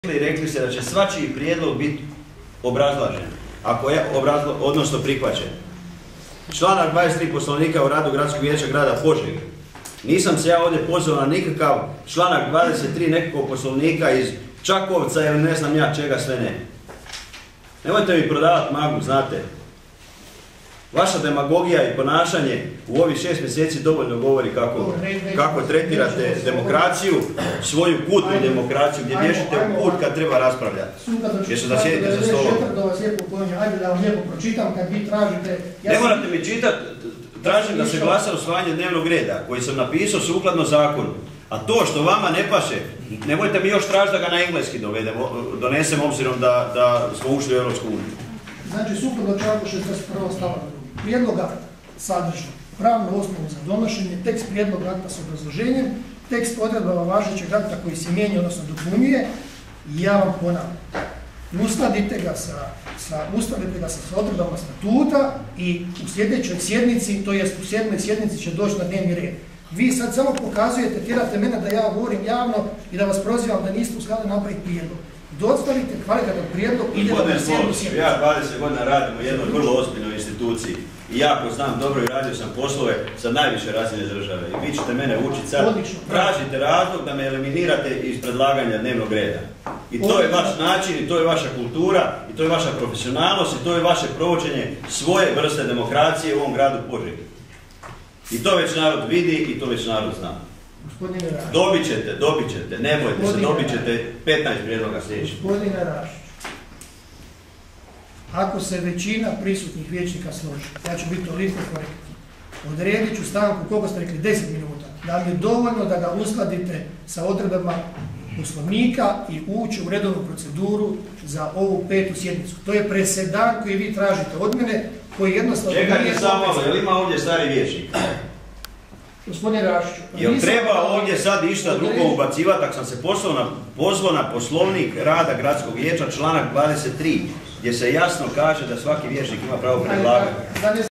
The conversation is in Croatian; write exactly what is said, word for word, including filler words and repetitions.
Rekli ste da će svačiji prijedlog biti obrazlažen, ako je obrazlo, odnosno prihvaćen. Članak dvadeset tri Poslovnika o radu Gradskog vijeća grada Požege. Nisam se ja ovdje pozvao na nikakav članak dvadeset tri nekakvog Poslovnika iz Čakovca ili ne znam ja čega sve ne. Nemojte mi prodavati maglu, znate. Vaša demagogija i ponašanje u ovih šest mjeseci dovoljno govori kako, kako tretirate demokraciju, svoju kutnu demokraciju, gdje bježite u kut kad treba raspravljati. Jer se da sjedite za stolom. Ne morate mi čitati, tražim da se glasa usvajanje dnevnog reda, koji sam napisao sukladno zakonu. A to što vama ne paše, nemojte mi još tražiti da ga na engleski dovedemo, donesem obzirom da, da smo ušli u Europsku uniju. Znači, sukladno članku šezdeset prvi stavak prijedloga sadrži pravnu osnovu za donošenje, tekst prijedloga akta s obrazloženjem, tekst odredbama važećeg akta koji se mijenja, odnosno dopunjuje. Ja vam ponavljam, uskladite ga sa, sa, uskladite ga sa odredbama statuta i u sljedećoj sjednici, to jest u sedmoj sjednici će doći na dnevni red. Vi sad samo pokazujete, tjerate mene da ja govorim javno i da vas prozivam da niste u skladu napraviti prijedlog. Dostavite kvalitetan prijedlog i idemo na sedmu sjednicu. Ja dvadeset godina radim u jednoj vrlo ozbiljnoj instituciji i jako znam dobro i radio sam poslove sa najviše razine države. I vi ćete mene učiti sad, tražite razlog da me eliminirate iz predlaganja dnevnog reda. I to je vaš način, i to je vaša kultura, i to je vaša profesionalnost, i to je vaše provođenje svoje vrste demokracije u ovom gradu Požegi. I to već narod vidi i to već narod zna. Dobit ćete, dobit ćete, ne bojte se, dobit ćete petnaest prijedloga sljedećih. Gospodine Rašić, ako se većina prisutnih vijećnika složi, ja ću biti toliko korektan, odredit ću stanku, koliko ste rekli, deset minuta, da vam je dovoljno da ga uskladite sa odredbama Poslovnika i ući u redovnu proceduru za ovu petu sjednicu. To je presedan koji vi tražite od mene, koji jednostavno... Čekajte samo, jel ima ovdje stari vijećnik? Gospodine Rašiću... Jel treba ovdje sad išta drugo ubacivati, ako sam se pozvao na Poslovnik rada Gradskog vijeća, članak dvadeset tri, gdje se jasno kaže da svaki vijećnik ima pravo predlagati.